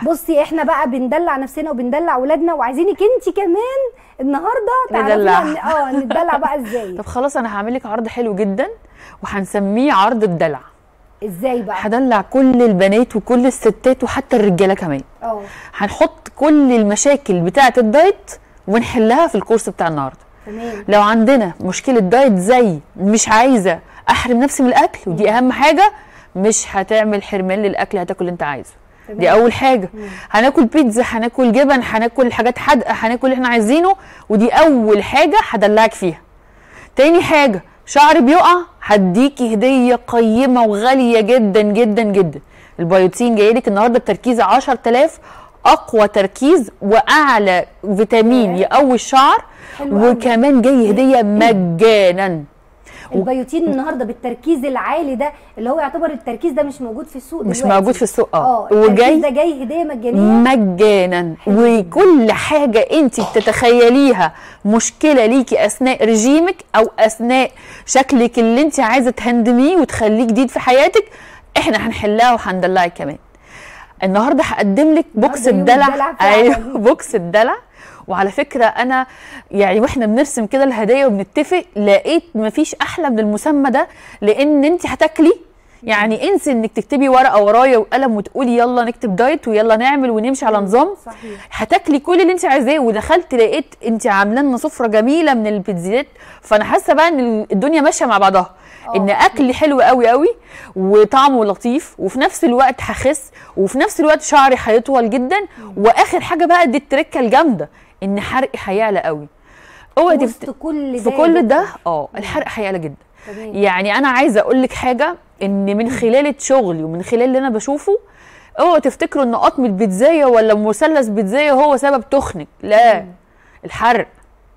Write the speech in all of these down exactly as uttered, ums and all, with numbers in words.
بصي احنا بقى بندلع نفسنا وبندلع اولادنا، وعايزينك انت كمان النهارده تعرفي اه ندلع بقى ازاي. طب خلاص انا هعمل لك عرض حلو جدا وهنسميه عرض الدلع. ازاي بقى؟ هدلع كل البنات وكل الستات وحتى الرجاله كمان. اه هنحط كل المشاكل بتاعه الدايت ونحلها في الكورس بتاع النهارده. تمام. لو عندنا مشكله دايت زي مش عايزه احرم نفسي من الاكل، ودي اهم حاجه، مش هتعمل حرمان للاكل، هتاكل اللي انت عايزه. تمام. دي اول حاجه. مم. هناكل بيتزا، هناكل جبن، هناكل حاجات حادقه، هناكل اللي احنا عايزينه، ودي اول حاجه هدلعك فيها. تاني حاجه، شعري بيقع، هديكي هديه قيمه وغاليه جدا جدا جدا. البيوتين جاي لك النهارده بتركيز عشرة آلاف، اقوى تركيز واعلى فيتامين يقوي الشعر، وكمان جاي هديه مجانا. البيوتين النهارده بالتركيز العالي ده، اللي هو يعتبر التركيز ده مش موجود في السوق دلوقتي. مش موجود في السوق. اه وجاي ده جاي هديه مجانيه مجانا. وكل حاجه انت بتتخيليها مشكله ليكي اثناء رجيمك او اثناء شكلك اللي انت عايزه تهندميه وتخليه جديد في حياتك، احنا هنحلها وهندلعك كمان. النهارده هقدم لك بوكس الدلع. ايوه بوكس الدلع. وعلى فكره انا يعني واحنا بنرسم كده الهدايا وبنتفق، لقيت مفيش احلى من المسمى ده، لان انت هتاكلي يعني انسي انك تكتبي ورقه ورايا وقلم وتقولي يلا نكتب دايت ويلا نعمل ونمشي على نظام. صحيح. هتاكلي كل اللي انت عايزاه. ودخلت لقيت انت عامله لنا سفره جميله من البيتزات، فانا حاسه بقى ان الدنيا ماشيه مع بعضها. أوه. ان اكل حلو قوي قوي وطعمه لطيف، وفي نفس الوقت هخس، وفي نفس الوقت شعري هيطول جدا. واخر حاجه بقى دي التركه الجامده، ان حرقي هيعلى قوي. اوعي تفت... كل في كل ده اه الحرق هيعلى جدا. طبعا. يعني انا عايزه اقول لك حاجه، ان من خلال شغلي ومن خلال اللي انا بشوفه، اوعوا تفتكروا ان قطم البيتزايه ولا مثلث بيتزايه هو سبب تخنك. لا، مم. الحرق.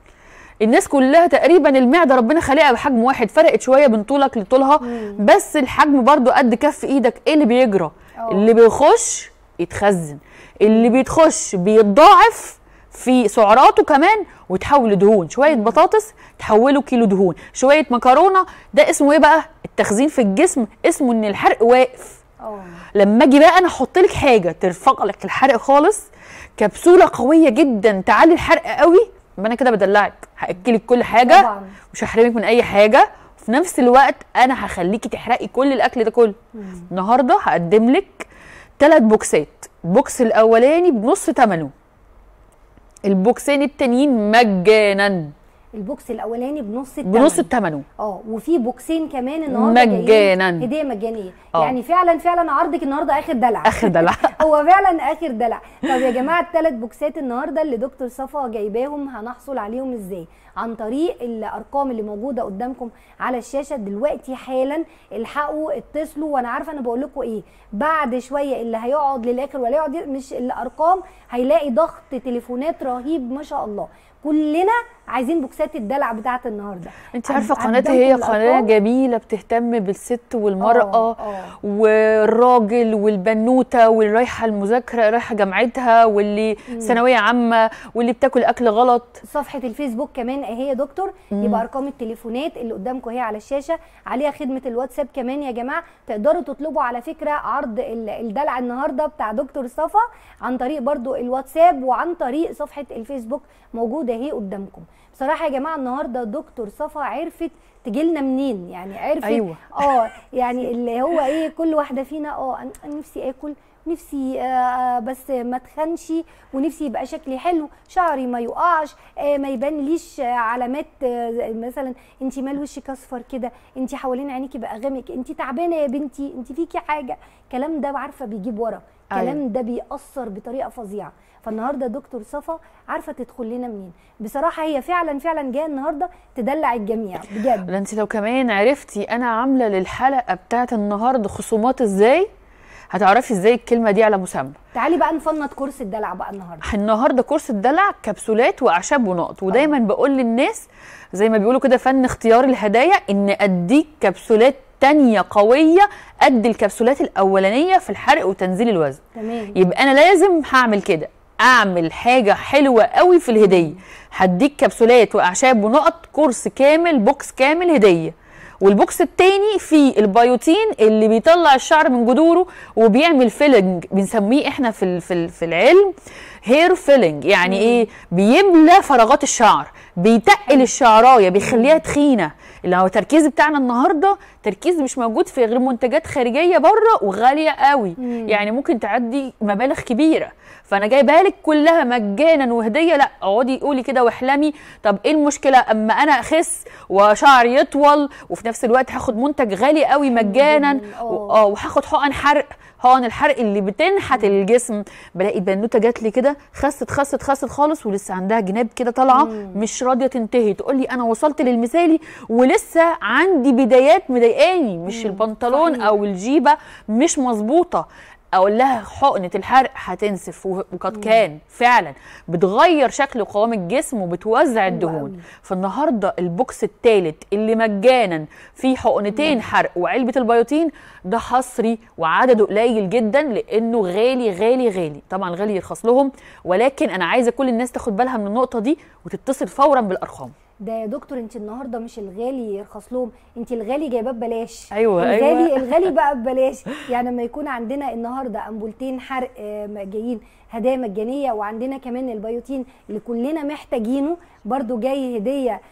الناس كلها تقريبا المعده ربنا خلقها بحجم واحد، فرقت شويه من طولك لطولها، مم. بس الحجم برضو قد كف ايدك. ايه اللي بيجرى؟ أوه. اللي بيخش يتخزن، اللي بيتخش بيتضاعف في سعراته كمان وتحول لدهون. شويه مم. بطاطس تحوله كيلو دهون، شويه مكرونه، ده اسمه ايه بقى؟ التخزين في الجسم، اسمه ان الحرق واقف. أوه. لما اجي بقى انا احط لك حاجه ترفق لك الحرق خالص، كبسوله قويه جدا تعلي الحرق قوي، يبقى انا كده بدلعك، هاكلك كل حاجه طبعا. مش هحرمك من اي حاجه، وفي نفس الوقت انا هخليكي تحرقي كل الاكل ده كله. مم. النهارده هقدم لك ثلاث بوكسات. البوكس الاولاني بنص ثمنه، البوكسين التانيين مجانا. البوكس الاولاني بنص الثمن بنص الثمن اه وفي بوكسين كمان النهارده مجانا، هديه مجانيه. أوه. يعني فعلا فعلا عرضك النهارده اخر دلع. اخر دلع هو فعلا اخر دلع. طب يا جماعه الثلاث بوكسات النهارده اللي دكتور صفا جايباهم هنحصل عليهم ازاي؟ عن طريق الارقام اللي موجوده قدامكم على الشاشه دلوقتي حالا. الحقوا اتصلوا، وانا عارفه انا بقول لكم ايه، بعد شويه اللي هيقعد للاخر ولا يقعد مش الارقام، هيلاقي ضغط تليفونات رهيب ما شاء الله. كلنا عايزين بوكسات الدلع بتاعت النهارده. انت عارفه قناتي هي قناه جميله بتهتم بالست والمراه أوه. أوه. والراجل والبنوته واللي رايحه المذاكره رايحه جامعتها واللي ثانويه عامه واللي بتاكل اكل غلط. صفحه الفيسبوك كمان اهي يا دكتور. مم. يبقى ارقام التليفونات اللي قدامكم اهي على الشاشه، عليها خدمه الواتساب كمان يا جماعه. تقدروا تطلبوا على فكره عرض الدلع النهارده بتاع دكتور صفا عن طريق برضو الواتساب وعن طريق صفحه الفيسبوك موجوده اهي قدامكم. بصراحه يا جماعه النهارده دكتور صفا عرفت تجيلنا منين، يعني عرفت أيوة. اه يعني اللي هو ايه، كل واحده فينا اه انا نفسي اكل، نفسي آه بس ما تخنش، ونفسي يبقى شكلي حلو، شعري ما يقعش، آه ما يبانليش آه علامات آه مثلا انت مال وشك اصفر كده، انت حوالين عينيكي بقى غامق، انت تعبانه يا بنتي، انت فيكي حاجه. الكلام ده عارفه بيجيب ورا، الكلام أيوة. ده بيأثر بطريقه فظيعه. فالنهارده دكتور صفا عارفه تدخل لنا منين. بصراحه هي فعلا فعلا جايه النهارده تدلع الجميع بجد. ده انت لو كمان عرفتي انا عامله للحلقه بتاعت النهارده خصومات ازاي، هتعرفي ازاي الكلمه دي على مسمى. تعالي بقى نفنط كورس الدلع بقى النهارده. النهارده كورس الدلع كبسولات واعشاب ونقط. ودايما بقول للناس زي ما بيقولوا كده فن اختيار الهدايا، ان اديك كبسولات تانية قويه قد الكبسولات الاولانيه في الحرق وتنزيل الوزن. تمام. يبقى انا لازم هعمل كده، اعمل حاجه حلوه قوي في الهديه. هديك كبسولات واعشاب ونقط، كورس كامل، بوكس كامل هديه. والبوكس التاني فيه البيوتين اللي بيطلع الشعر من جذوره وبيعمل فيلنج، بنسميه احنا في في في العلم هير فيلنج. يعني مم. ايه؟ بيملى فراغات الشعر، بيتقل الشعرايه، بيخليها تخينه. اللي هو التركيز بتاعنا النهارده تركيز مش موجود في غير منتجات خارجيه بره وغاليه قوي. مم. يعني ممكن تعدي مبالغ كبيره، فانا جايبها لك كلها مجانا وهديه. لا اقعدي قولي كده واحلمي، طب ايه المشكله اما انا اخس وشعري يطول وفي نفس الوقت هاخد منتج غالي قوي مجانا، اه وهاخد حقن حرق، حقن الحرق اللي بتنحت الجسم. بلاقي بنوته جات لي كده خست خست خست خالص ولسه عندها جناب كده طالعه مش راضيه تنتهي، تقول لي انا وصلت للمثالي ولسه عندي بدايات مضايقاني، مش البنطلون صحيح. او الجيبه مش مظبوطه. اقول لها حقنه الحرق هتنسف، وقد كان فعلا بتغير شكل وقوام الجسم وبتوزع الدهون. فالنهارده البوكس الثالث اللي مجانا فيه حقنتين حرق وعلبه البيوتين ده حصري وعدده قليل جدا، لانه غالي غالي غالي. طبعا غالي يرخص لهم، ولكن انا عايزه كل الناس تاخد بالها من النقطه دي وتتصل فورا بالارقام. ده يا دكتور انت النهارده مش الغالي يرخص لهم، انت الغالي جايباه ببلاش. ايوه الغالي ايوه الغالي بقى ببلاش. يعني لما يكون عندنا النهارده امبولتين حرق جايين هدايا مجانيه، وعندنا كمان البيوتين اللي كلنا محتاجينه برضو جاي هديه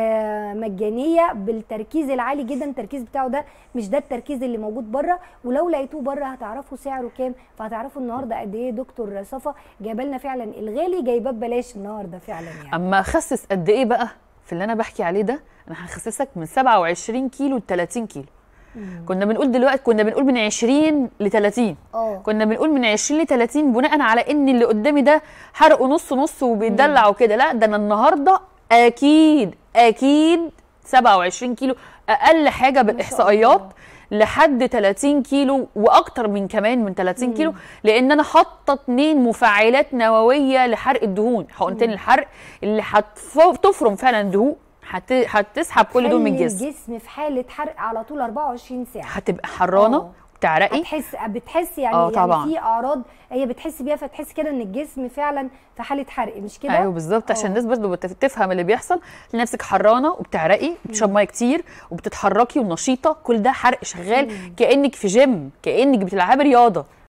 مجانيه بالتركيز العالي جدا. التركيز بتاعه ده مش ده التركيز اللي موجود بره، ولو لقيتوه بره هتعرفوا سعره كام، فهتعرفوا النهارده قد ايه دكتور صفا جايبه لنا فعلا الغالي جايباه ببلاش النهارده فعلا. يعني اما اخسس قد ايه بقى في اللي انا بحكي عليه ده؟ انا هخسسك من سبعة وعشرين كيلو ل ثلاثين كيلو. مم. كنا بنقول دلوقتي كنا بنقول من عشرين ل ثلاثين، اه كنا بنقول من عشرين ل ثلاثين بناء على ان اللي قدامي ده حرقه نص نص وبيدلع وكده. لا ده انا النهارده اكيد اكيد سبعة وعشرين كيلو اقل حاجه بالاحصائيات لحد ثلاثين كيلو واكتر من كمان من ثلاثين مم. كيلو، لان انا حاطه اتنين مفاعلات نوويه لحرق الدهون، حقنتين الحرق اللي هتفرم فعلا الدهون، هتسحب كل دول من الجسم. الجسم في حاله حرق على طول أربعة وعشرين ساعه، هتبقى حرانه أوه. تعرقي، هتحس بتحس يعني أوه يعني طبعا. في اعراض هي بتحس بيها، فتحس كده ان الجسم فعلا في حاله حرق، مش كده؟ ايوه بالظبط، عشان الناس برضه تفهم اللي بيحصل. نفسك حرانه وبتعرقي وبتشرب ميه كتير وبتتحركي ونشيطه، كل ده حرق شغال. مم. كانك في جيم، كانك بتلعبي رياضه.